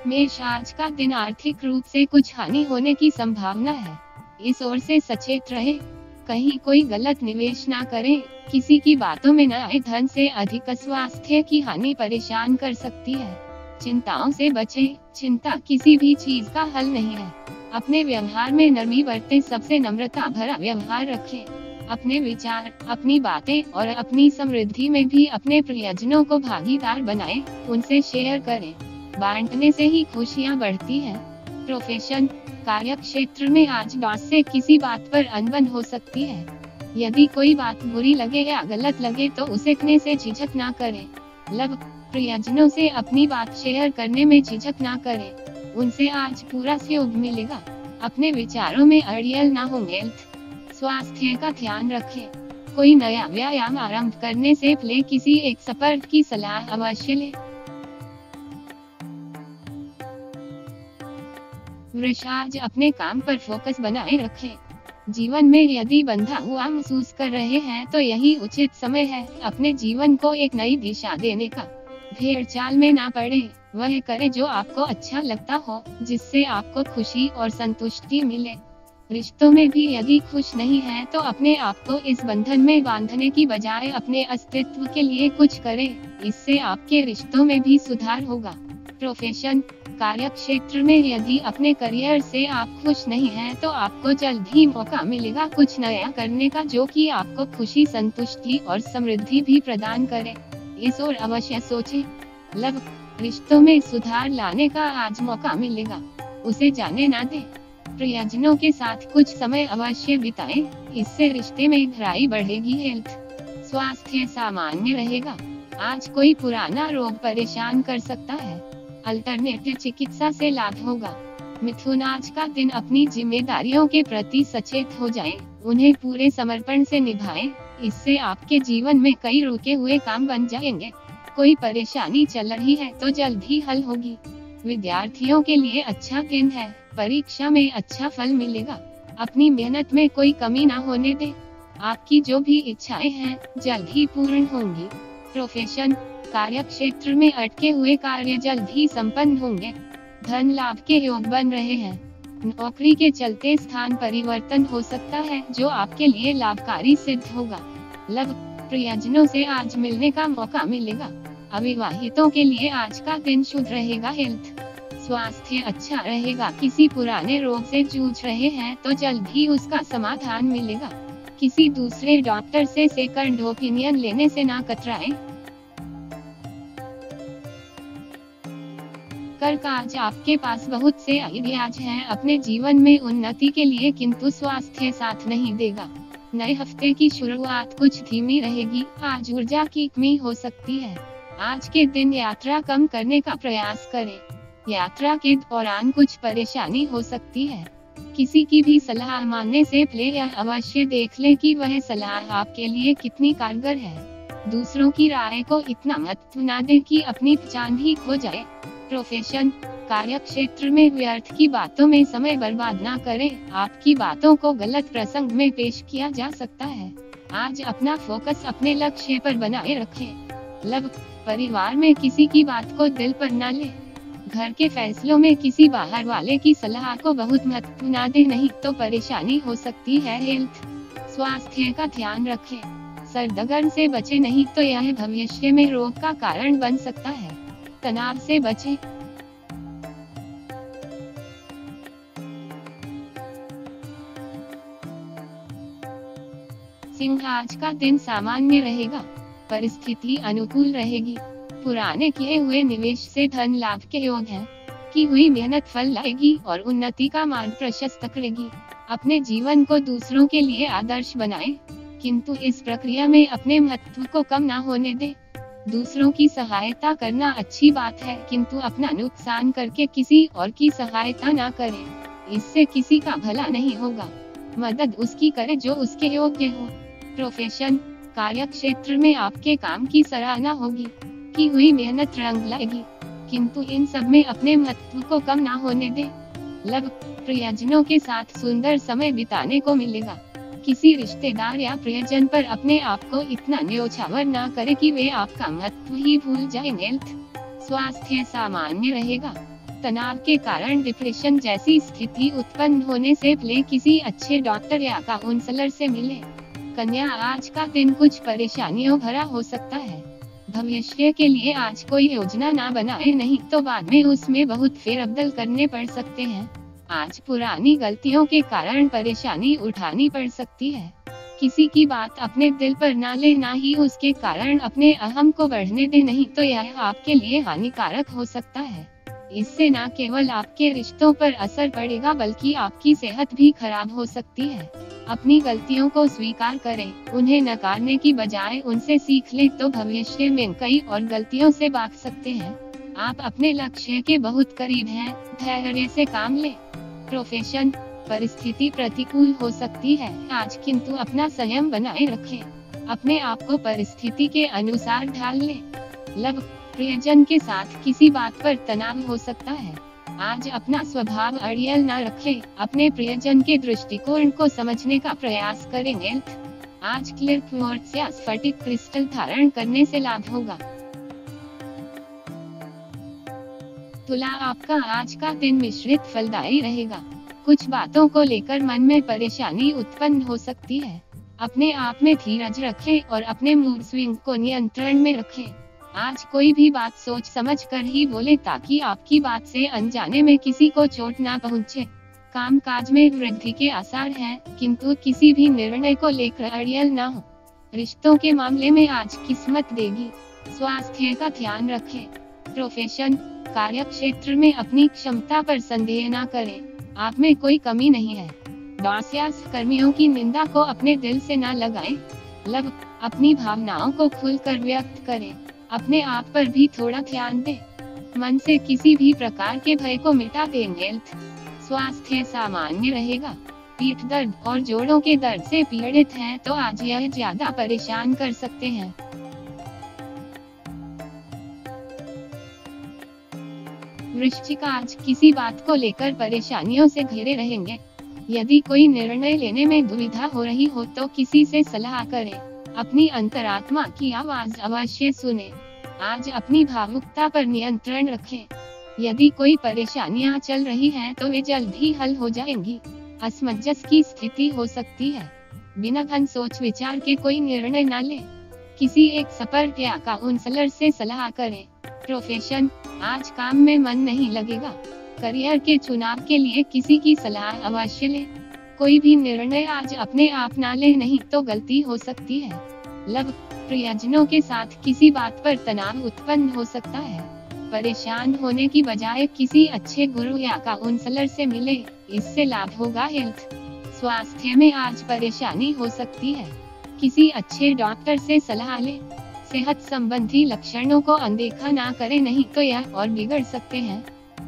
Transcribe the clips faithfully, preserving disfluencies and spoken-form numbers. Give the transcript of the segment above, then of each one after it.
मेष, आज का दिन आर्थिक रूप से कुछ हानि होने की संभावना है, इस ओर से सचेत रहे। कहीं कोई गलत निवेश ना करें, किसी की बातों में न आए। धन से अधिक स्वास्थ्य की हानि परेशान कर सकती है। चिंताओं से बचें, चिंता किसी भी चीज का हल नहीं है। अपने व्यवहार में नरमी बरतें, सबसे नम्रता भरा व्यवहार रखें। अपने विचार, अपनी बातें और अपनी समृद्धि में भी अपने प्रियजनों को भागीदार बनाएं, उनसे शेयर करें। बांटने से ही खुशियां बढ़ती हैं। प्रोफेशन, कार्य क्षेत्र में आज बॉस से किसी बात पर अनबन हो सकती है। यदि कोई बात बुरी लगे या गलत लगे तो उसे कहने से झिझक ना करें। लव, प्रियजनों से अपनी बात शेयर करने में झिझक ना करें, उनसे आज पूरा सहयोग मिलेगा। अपने विचारों में अड़ियल ना हों। हेल्थ, स्वास्थ्य का ध्यान रखें। कोई नया व्यायाम आरंभ करने से पहले किसी एक एक्सपर्ट की सलाह अवश्य लें। वृष, आज अपने काम पर फोकस बनाए रखें। जीवन में यदि बंधा हुआ महसूस कर रहे हैं तो यही उचित समय है अपने जीवन को एक नई दिशा देने का। भेड़ चाल में ना पड़े, वह करे जो आपको अच्छा लगता हो, जिससे आपको खुशी और संतुष्टि मिले। रिश्तों में भी यदि खुश नहीं है तो अपने आप को इस बंधन में बांधने की बजाय अपने अस्तित्व के लिए कुछ करें, इससे आपके रिश्तों में भी सुधार होगा। प्रोफेशन, कार्य क्षेत्र में यदि अपने करियर से आप खुश नहीं हैं तो आपको जल्द ही मौका मिलेगा कुछ नया करने का, जो कि आपको खुशी, संतुष्टि और समृद्धि भी प्रदान करे। इस ओर अवश्य सोचें। लव, रिश्तों में सुधार लाने का आज मौका मिलेगा, उसे जाने ना दें। प्रियजनों के साथ कुछ समय अवश्य बिताएं, इससे रिश्ते में गहराई बढ़ेगी। हेल्थ, स्वास्थ्य सामान्य रहेगा। आज कोई पुराना रोग परेशान कर सकता है, अल्टरनेटिव चिकित्सा से लाभ होगा। मिथुन, आज का दिन अपनी जिम्मेदारियों के प्रति सचेत हो जाएं, उन्हें पूरे समर्पण से निभाएं, इससे आपके जीवन में कई रुके हुए काम बन जाएंगे। कोई परेशानी चल रही है तो जल्द ही हल होगी। विद्यार्थियों के लिए अच्छा दिन है, परीक्षा में अच्छा फल मिलेगा। अपनी मेहनत में कोई कमी ना होने दें। आपकी जो भी इच्छाएं हैं जल्द ही पूर्ण होंगी। प्रोफेशन, कार्य क्षेत्र में अटके हुए कार्य जल्द ही संपन्न होंगे। धन लाभ के योग बन रहे हैं। नौकरी के चलते स्थान परिवर्तन हो सकता है, जो आपके लिए लाभकारी सिद्ध होगा। लव, प्रियजनों से आज मिलने का मौका मिलेगा। अविवाहितों के लिए आज का दिन शुभ रहेगा। हेल्थ, स्वास्थ्य अच्छा रहेगा। किसी पुराने रोग से जूझ रहे हैं तो जल्द ही उसका समाधान मिलेगा। किसी दूसरे डॉक्टर से सेकंड ओपिनियन लेने से ना कतराएं। कर्क, आज आपके पास बहुत से आइडियाज हैं अपने जीवन में उन्नति के लिए, किंतु स्वास्थ्य साथ नहीं देगा। नए हफ्ते की शुरुआत कुछ धीमी रहेगी। आज ऊर्जा की कमी हो सकती है। आज के दिन यात्रा कम करने का प्रयास करें। यात्रा के दौरान कुछ परेशानी हो सकती है। किसी की भी सलाह मानने से पहले यह अवश्य देख लें कि वह सलाह आपके लिए कितनी कारगर है। दूसरों की राय को इतना महत्व न दें कि अपनी पहचान ही खो जाए। प्रोफेशन, कार्य क्षेत्र में व्यर्थ की बातों में समय बर्बाद ना करें। आपकी बातों को गलत प्रसंग में पेश किया जा सकता है। आज अपना फोकस अपने लक्ष्य पर बनाए रखें। लव, परिवार में किसी की बात को दिल पर न लें। घर के फैसलों में किसी बाहर वाले की सलाह को बहुत महत्व न दें, नहीं तो परेशानी हो सकती है। हेल्थ, स्वास्थ्य का ध्यान रखें। सर्दगर्म से बचे, नहीं तो यह भविष्य में रोग का कारण बन सकता है। तनाव से बचें। सिंह, आज का दिन सामान्य रहेगा, परिस्थिति अनुकूल रहेगी। पुराने किए हुए निवेश से धन लाभ के योग हैं। की हुई मेहनत फल लाएगी और उन्नति का मार्ग प्रशस्त करेगी। अपने जीवन को दूसरों के लिए आदर्श बनाएं, किंतु इस प्रक्रिया में अपने महत्व को कम ना होने दें। दूसरों की सहायता करना अच्छी बात है, किंतु अपना नुकसान करके किसी और की सहायता ना करें, इससे किसी का भला नहीं होगा। मदद उसकी करें जो उसके योग्य हो। प्रोफेशन, कार्य क्षेत्र में आपके काम की सराहना होगी। की हुई मेहनत रंग लाएगी, किंतु इन सब में अपने महत्व को कम ना होने दें। लव, प्रियजनों के साथ सुंदर समय बिताने को मिलेगा। किसी रिश्तेदार या प्रियजन पर अपने आप को इतना न्योछावर ना करें कि वे आपका महत्व ही भूल जाएं। हेल्थ, स्वास्थ्य सामान्य रहेगा। तनाव के कारण डिप्रेशन जैसी स्थिति उत्पन्न होने से पहले किसी अच्छे डॉक्टर या काउंसलर से मिले। कन्या, आज का दिन कुछ परेशानियों भरा हो सकता है। भविष्य के लिए आज कोई योजना ना बनाए, नहीं तो बाद में उसमें बहुत फेरबदल करने पड़ सकते हैं। आज पुरानी गलतियों के कारण परेशानी उठानी पड़ सकती है। किसी की बात अपने दिल पर ना ले, ना ही उसके कारण अपने अहम को बढ़ने दे, नहीं तो यह आपके लिए हानिकारक हो सकता है। इससे न केवल आपके रिश्तों पर असर पड़ेगा बल्कि आपकी सेहत भी खराब हो सकती है। अपनी गलतियों को स्वीकार करें, उन्हें नकारने की बजाय उनसे सीख लें तो भविष्य में कई और गलतियों से बच सकते हैं। आप अपने लक्ष्य के बहुत करीब हैं, धैर्य से काम लें। प्रोफेशन, परिस्थिति प्रतिकूल हो सकती है आज, किंतु अपना संयम बनाए रखें। अपने आप को परिस्थिति के अनुसार ढाल लें। लव, प्रियजन के साथ किसी बात पर तनाव हो सकता है। आज अपना स्वभाव अड़ियल न रखें, अपने प्रियजन के दृष्टिकोण को समझने का प्रयास करें। हेल्थ, आज क्लियर क्वार्ट्ज या स्फटिक क्रिस्टल धारण करने से लाभ होगा। तुला, आपका आज का दिन मिश्रित फलदायी रहेगा। कुछ बातों को लेकर मन में परेशानी उत्पन्न हो सकती है। अपने आप में धीरज रखें और अपने मूड स्विंग को नियंत्रण में रखें। आज कोई भी बात सोच समझ कर ही बोले ताकि आपकी बात से अनजाने में किसी को चोट ना पहुंचे। काम काज में वृद्धि के आसार हैं, किंतु किसी भी निर्णय को लेकर अड़ियल ना हो। रिश्तों के मामले में आज किस्मत देगी। स्वास्थ्य का ध्यान रखें। प्रोफेशन, कार्य क्षेत्र में अपनी क्षमता पर संदेह न करें, आप में कोई कमी नहीं है। बॉस या कर्मियों की निंदा को अपने दिल से न लगाएं। लव, अपनी भावनाओं को खुलकर व्यक्त करें, अपने आप पर भी थोड़ा ध्यान दें। मन से किसी भी प्रकार के भय को मिटा दें। हेल्थ, स्वास्थ्य सामान्य रहेगा। पीठ दर्द और जोड़ों के दर्द से पीड़ित हैं तो आज यह ज्यादा परेशान कर सकते हैं। वृश्चिक, आज किसी बात को लेकर परेशानियों से घिरे रहेंगे। यदि कोई निर्णय लेने में दुविधा हो रही हो तो किसी से सलाह करें। अपनी अंतरात्मा की आवाज अवश्य सुने। आज अपनी भावुकता पर नियंत्रण रखें। यदि कोई परेशानियां चल रही हैं तो वे जल्द ही हल हो जाएंगी। असमंजस की स्थिति हो सकती है। बिना घन सोच विचार के कोई निर्णय न ले। किसी एक एक्सपर्ट या काउंसलर से सलाह करें। प्रोफेशन, आज काम में मन नहीं लगेगा। करियर के चुनाव के लिए किसी की सलाह अवश्य लें। कोई भी निर्णय आज अपने आप ना ले, नहीं तो गलती हो सकती है। लव, प्रियजनों के साथ किसी बात पर तनाव उत्पन्न हो सकता है। परेशान होने की बजाय किसी अच्छे गुरु या काउंसलर से मिले, इससे लाभ होगा। हेल्थ, स्वास्थ्य में आज परेशानी हो सकती है। किसी अच्छे डॉक्टर से सलाह लें। सेहत संबंधी लक्षणों को अनदेखा ना करें, नहीं तो यह और बिगड़ सकते हैं।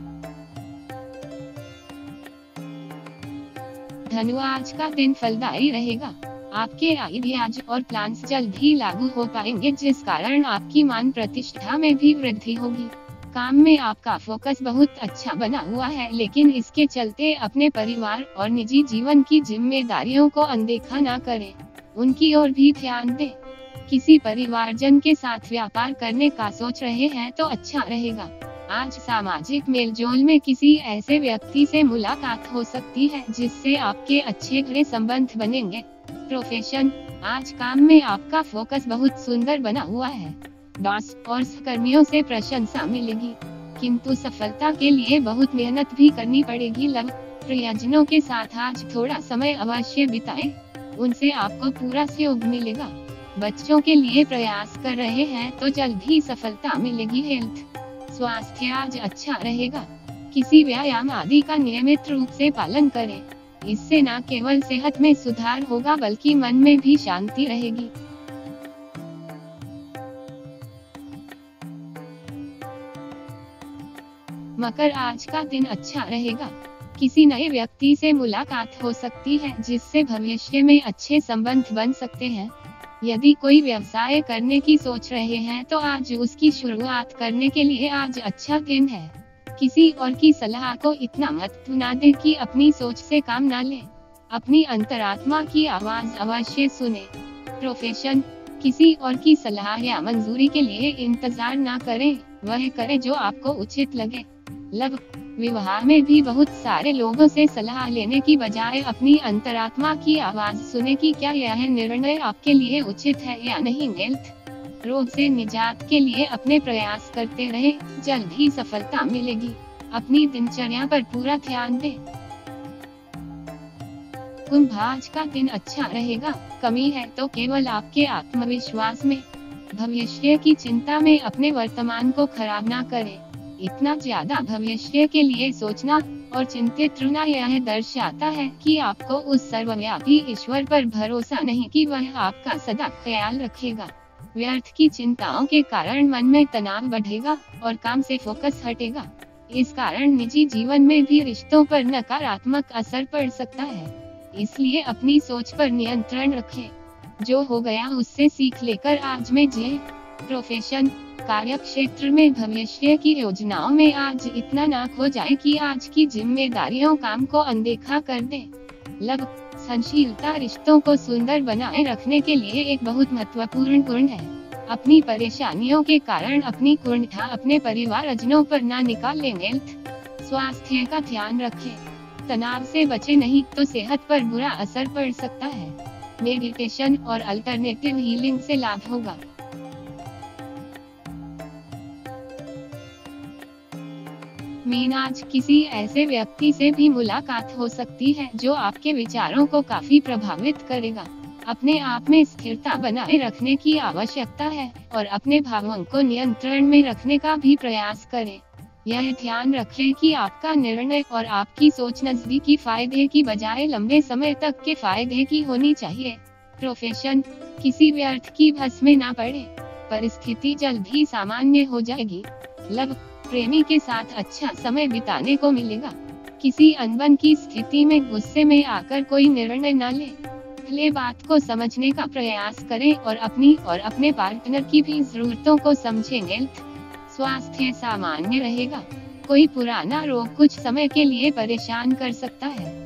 धनु, आज का दिन फलदायी रहेगा। आपके आइडियाज और प्लान्स जल्द ही लागू हो पाएंगे, जिस कारण आपकी मान प्रतिष्ठा में भी वृद्धि होगी। काम में आपका फोकस बहुत अच्छा बना हुआ है, लेकिन इसके चलते अपने परिवार और निजी जीवन की जिम्मेदारियों को अनदेखा ना करें, उनकी ओर भी ध्यान दें। किसी परिवारजन के साथ व्यापार करने का सोच रहे हैं तो अच्छा रहेगा। आज सामाजिक मेलजोल में किसी ऐसे व्यक्ति से मुलाकात हो सकती है जिससे आपके अच्छे गहरे संबंध बनेंगे। प्रोफेशन, आज काम में आपका फोकस बहुत सुंदर बना हुआ है। बॉस और सहकर्मियों से प्रशंसा मिलेगी, किंतु सफलता के लिए बहुत मेहनत भी करनी पड़ेगी। लव, प्रियजनों के साथ आज थोड़ा समय अवश्य बिताएं, उनसे आपको पूरा सहयोग मिलेगा। बच्चों के लिए प्रयास कर रहे हैं तो जल्द ही सफलता मिलेगी। हेल्थ, स्वास्थ्य आज अच्छा रहेगा। किसी व्यायाम आदि का नियमित रूप से पालन करें, इससे न केवल सेहत में सुधार होगा बल्कि मन में भी शांति रहेगी। मकर, आज का दिन अच्छा रहेगा। किसी नए व्यक्ति से मुलाकात हो सकती है जिससे भविष्य में अच्छे संबंध बन सकते हैं। यदि कोई व्यवसाय करने की सोच रहे हैं तो आज उसकी शुरुआत करने के लिए आज अच्छा दिन है। किसी और की सलाह को इतना महत्व न दें कि अपनी सोच से काम न लें। अपनी अंतरात्मा की आवाज अवश्य सुने। प्रोफेशन, किसी और की सलाह या मंजूरी के लिए इंतजार न करें, वह करें जो आपको उचित लगे। लव, विवाह में भी बहुत सारे लोगों से सलाह लेने की बजाय अपनी अंतरात्मा की आवाज सुने कि क्या यह निर्णय आपके लिए उचित है या नहीं। हेल्थ, रोग से निजात के लिए अपने प्रयास करते रहे, जल्द ही सफलता मिलेगी। अपनी दिनचर्या पर पूरा ध्यान दें। कुंभ, आज का दिन अच्छा रहेगा। कमी है तो केवल आपके आत्मविश्वास में। भविष्य की चिंता में अपने वर्तमान को खराब ना करें। इतना ज्यादा भविष्य के लिए सोचना और चिंतित रहना यह दर्शाता है कि आपको उस सर्वव्यापी ईश्वर पर भरोसा नहीं कि वह आपका सदा ख्याल रखेगा। व्यर्थ की चिंताओं के कारण मन में तनाव बढ़ेगा और काम से फोकस हटेगा। इस कारण निजी जीवन में भी रिश्तों पर नकारात्मक असर पड़ सकता है। इसलिए अपनी सोच पर नियंत्रण रखें। जो हो गया उससे सीख लेकर आज में जिए। प्रोफेशन, कार्य क्षेत्र में भविष्य की योजनाओं में आज इतना ना खो जाए कि आज की जिम्मेदारियों काम को अनदेखा कर दे। लव, सहनशीलता रिश्तों को सुंदर बनाए रखने के लिए एक बहुत महत्वपूर्ण गुण है। अपनी परेशानियों के कारण अपनी कुंठा अपने परिवारजनों पर ना निकाल लेंगे। स्वास्थ्य का ध्यान रखें। तनाव से बचे नहीं तो सेहत पर बुरा असर पड़ सकता है। मेडिटेशन और अल्टरनेटिव हीलिंग से लाभ होगा। मीन, आज किसी ऐसे व्यक्ति से भी मुलाकात हो सकती है जो आपके विचारों को काफी प्रभावित करेगा। अपने आप में स्थिरता बनाए रखने की आवश्यकता है और अपने भावों को नियंत्रण में रखने का भी प्रयास करें। यह ध्यान रखें कि आपका निर्णय और आपकी सोच नजदीकी फायदे की बजाय लंबे समय तक के फायदे की होनी चाहिए। प्रोफेशन, किसी व्यर्थ की भस में ना पड़े, परिस्थिति जल्द ही सामान्य हो जाएगी। लव, प्रेमी के साथ अच्छा समय बिताने को मिलेगा। किसी अनबन की स्थिति में गुस्से में आकर कोई निर्णय न ले। पहले बात को समझने का प्रयास करें और अपनी और अपने पार्टनर की भी जरूरतों को समझेंगे। स्वास्थ्य सामान्य रहेगा। कोई पुराना रोग कुछ समय के लिए परेशान कर सकता है।